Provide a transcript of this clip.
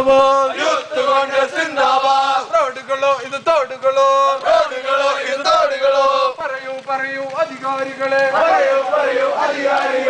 സിന്ദാബാദ്, youth Congress സിന്ദാബാദ്. റോഡുകളോ ഇത് തോടുകളോ, റോഡുകളോ ഇത് തോടുകളോ. പറയൂ പറയൂ അധികാരികളെ, പറയൂ പറയൂ അധികാരികളെ.